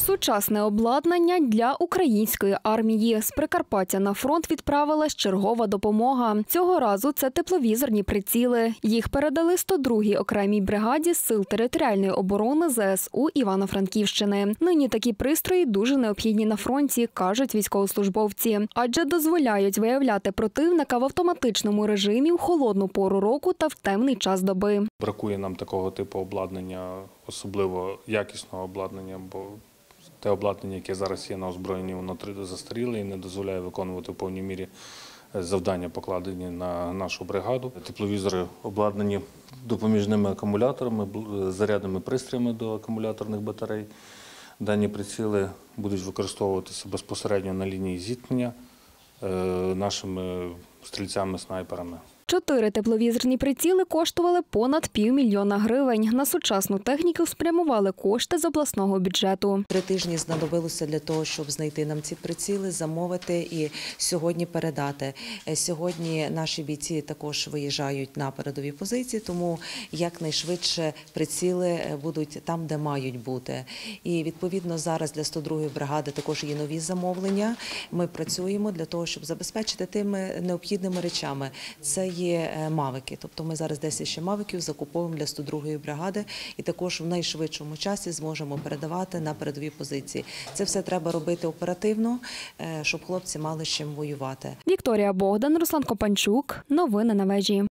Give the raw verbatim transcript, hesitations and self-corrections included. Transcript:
Сучасне обладнання для української армії. З Прикарпаття на фронт відправилась чергова допомога. Цього разу це тепловізорні приціли. Їх передали сто другій окремій бригаді Сил територіальної оборони зе ес у Івано-Франківщини. Нині такі пристрої дуже необхідні на фронті, кажуть військовослужбовці. Адже дозволяють виявляти противника в автоматичному режимі в холодну пору року та в темний час доби. Бракує нам такого типу обладнання, особливо якісного обладнання, бо те обладнання, яке зараз є на озброєнні, воно застаріле і не дозволяє виконувати в повній мірі завдання, покладені на нашу бригаду. Тепловізори обладнані допоміжними акумуляторами, зарядними пристроями до акумуляторних батарей. Дані приціли будуть використовуватися безпосередньо на лінії зіткнення нашими стрільцями-снайперами. Чотири тепловізорні приціли коштували понад півмільйона гривень. На сучасну техніку спрямували кошти з обласного бюджету. Три тижні знадобилося для того, щоб знайти нам ці приціли, замовити і сьогодні передати. Сьогодні наші бійці також виїжджають на передові позиції, тому якнайшвидше приціли будуть там, де мають бути. І відповідно зараз для сто другої бригади також є нові замовлення. Ми працюємо для того, щоб забезпечити тими необхідними речами. Це є мавики, тобто ми зараз десять ще мавиків закуповуємо для сто другої бригади і також в найшвидшому часі зможемо передавати на передові позиції. Це все треба робити оперативно, щоб хлопці мали з чим воювати. Вікторія Богдан, Руслан Копанчук. Новини на вежі.